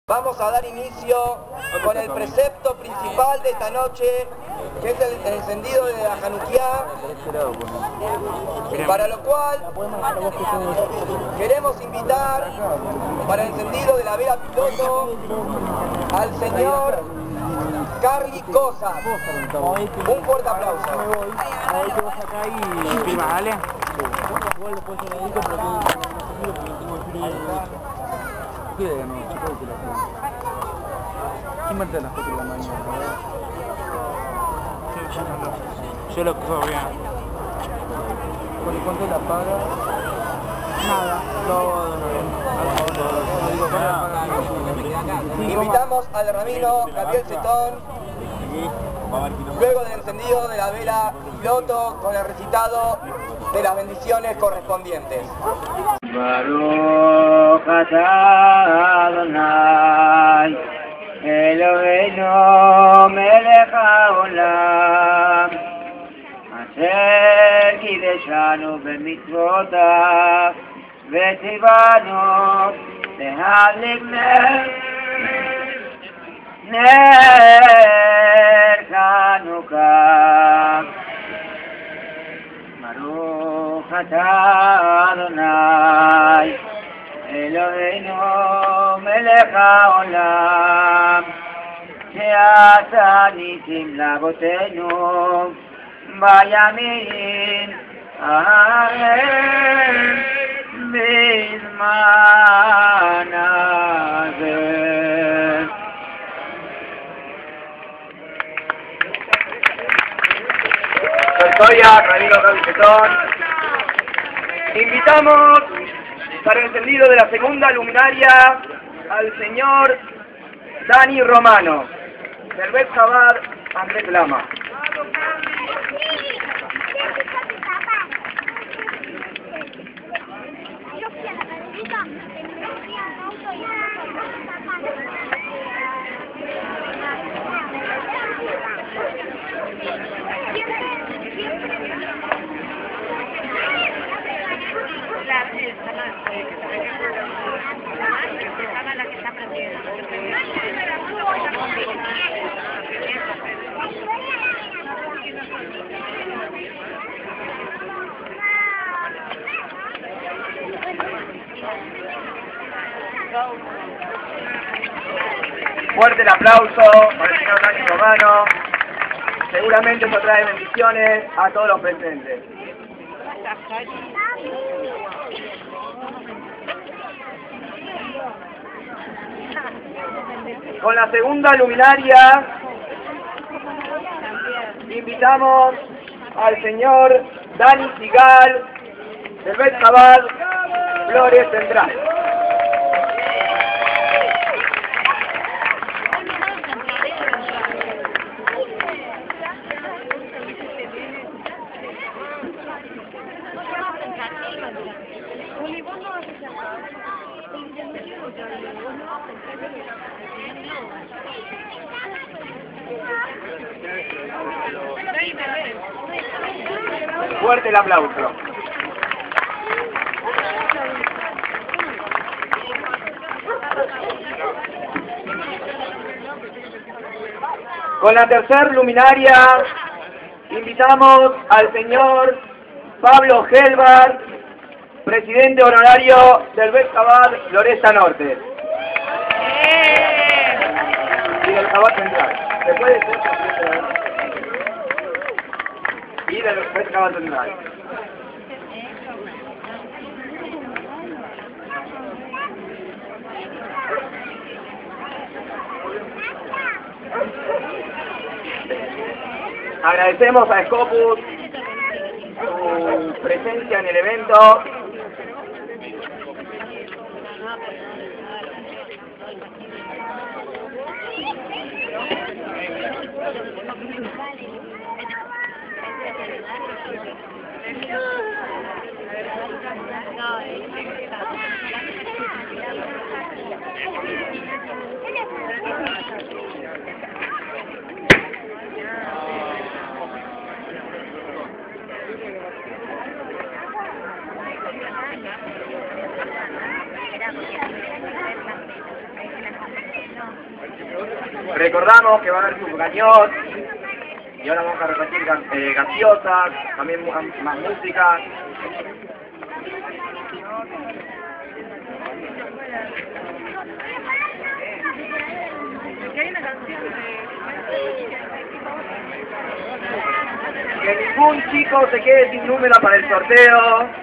Vamos a dar inicio con el precepto principal de esta noche, que es el encendido de la Januquiá, para lo cual queremos invitar para el encendido de la vela piloto al señor Carly Cosas. Un fuerte aplauso. ¿Quién mete las 4 de la mañana? Yo lo cojo bien. ¿Cuánto la paga? Nada. Invitamos al rabino Gabriel Cetón, luego del encendido de la vela piloto con el recitado de las bendiciones correspondientes. Baruch atah Adonai Eloheinu melech haolam asher kideshanu b'mitzvotav v'tzivanu להדליק נר חנוכה ברוך אתה אדוני אלוהינו מלך העולם שעשה ניסים לאבותינו בימים ההם בזמן הזה. Historia, rabino Gabriel Cetón. Invitamos para el encendido de la segunda luminaria al señor Dani Romano, del Bet Chabad Andrés Lama. Fuerte el aplauso para el señor Dani Romano. Seguramente esto trae bendiciones a todos los presentes. Con la segunda luminaria invitamos al señor Dani Sigal del Bet Chabad Flores Central. Fuerte el aplauso. Con la tercera luminaria invitamos al señor Pablo Gelbar, presidente honorario del Bet Chabad Floresta Norte. Y del Chabad Central. Después de ser y del Bet Chabad Central. Agradecemos a Scopus su presencia en el evento. Recordamos que va a haber subgañot y ahora vamos a repetir gaseosas, también más música. Que ningún chico se quede sin número para el sorteo.